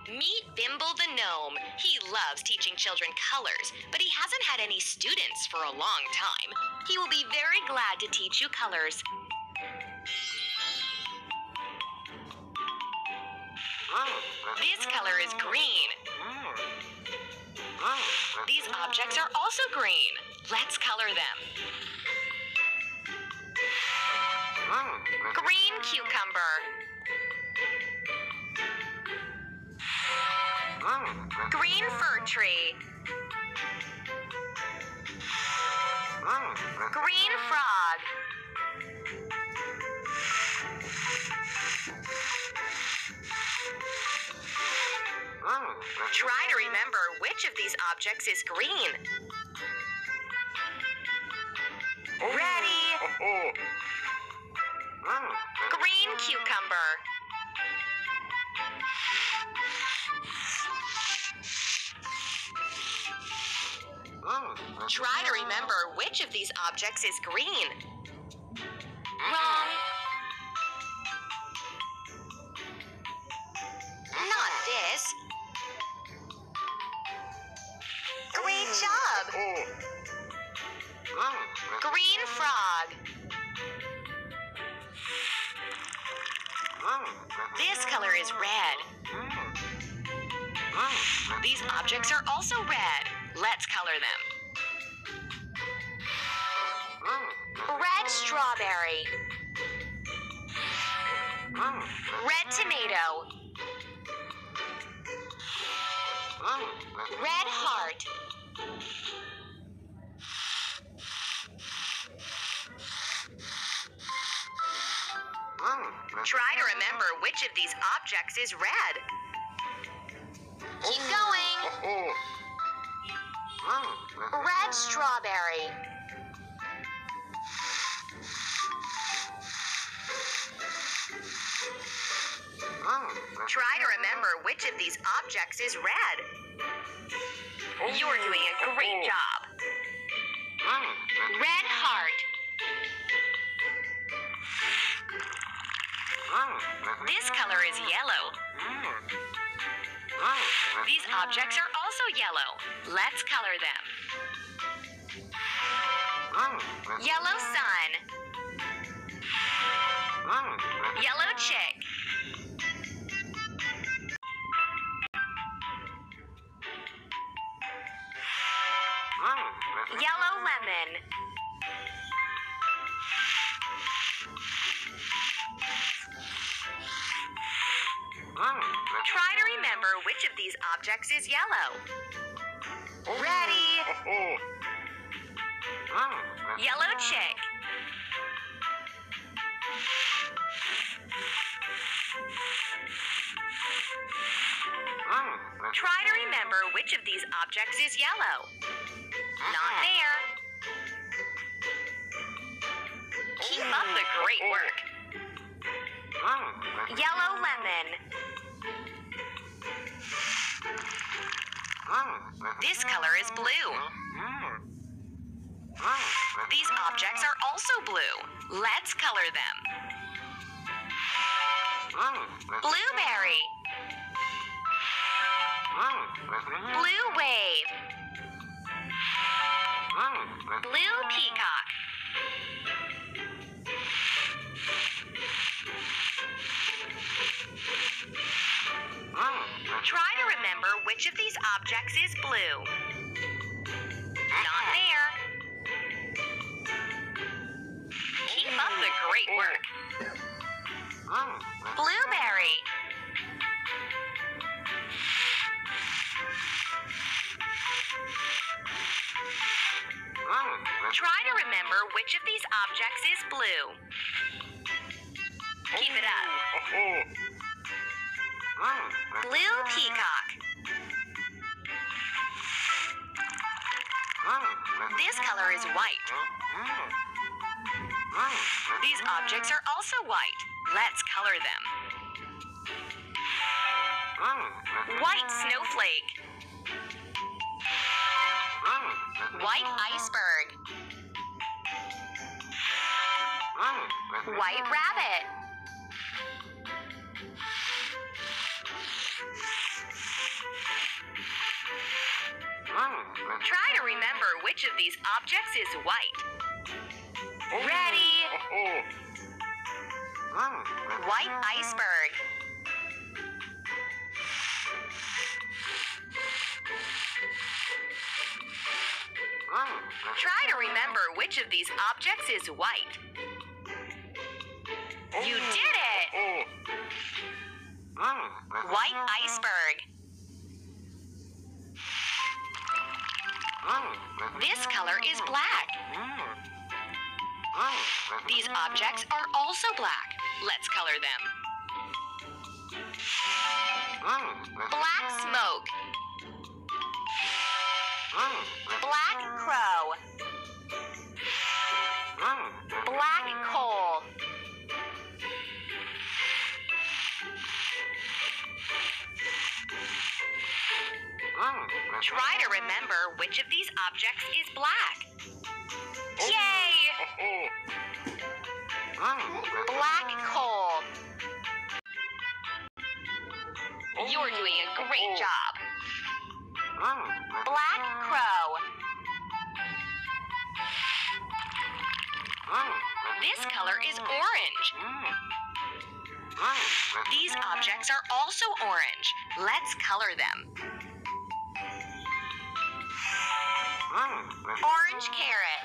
Meet Bimble the Gnome. He loves teaching children colors, but he hasn't had any students for a long time. He will be very glad to teach you colors. This color is green. These objects are also green. Let's color them. Green cucumber. Green fir tree. Green frog. Try to remember which of these objects is green. Ready? Green cucumber. Try to remember which of these objects is green. Wrong. Not this. Great job. Green frog. This color is red. These objects are also red. Let's color them. Red strawberry. Red tomato. Red heart. Try to remember which of these objects is red. Keep going. Red strawberry. Try to remember which of these objects is red. You're doing a great job. Red heart. This color is yellow. These objects are also yellow. Let's color them. Yellow sun. Yellow chick. Yellow lemon. Try to remember which of these objects is yellow. Ready? Yellow chick. Try to remember which of these objects is yellow. Not there. Keep up the great work. Yellow lemon. This color is blue. These objects are also blue. Let's color them. Blueberry. Blue wave. Blue peacock. Try to remember which of these objects is blue. Not there. Keep up the great work. Blueberry. Try to remember which of these objects is blue. Keep it up. Blue peacock. This color is white. These objects are also white. Let's color them. White snowflake. White iceberg. White rabbit. Try to remember which of these objects is white. Ready? White iceberg. Try to remember which of these objects is white. You did it! White iceberg. This color is black. These objects are also black. Let's color them. Black smoke. Black crow. Black coal. Try to remember which of these objects is black. Yay! Black coal. You're doing a great job. Black crow. This color is orange. These objects are also orange. Let's color them. Orange carrot.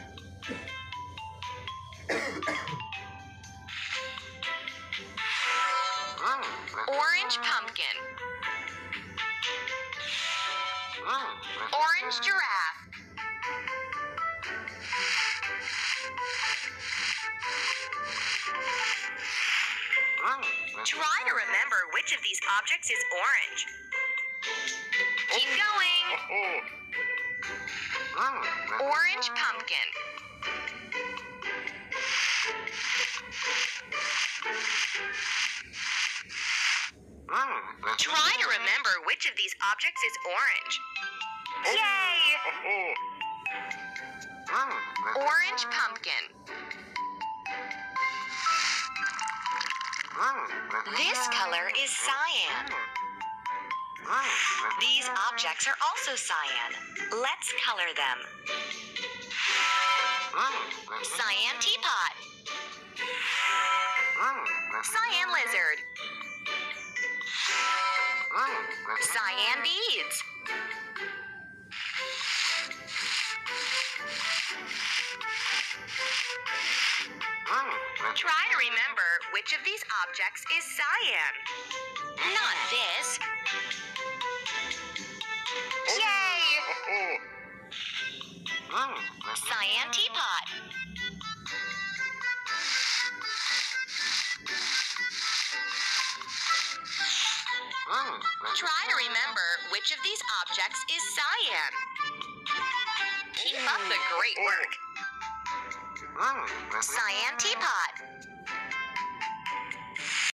Orange pumpkin. Orange giraffe. Try to remember which of these objects is orange. Keep going. Orange pumpkin. Try to remember which of these objects is orange. Yay! Orange pumpkin. This color is cyan. These objects are also cyan. Let's color them. Cyan teapot. Cyan lizard. Cyan beads. Try to remember which of these objects is cyan. Not this. Yay! Cyan teapot. Try to remember which of these objects is cyan. Keep up the great work. Cyan teapot.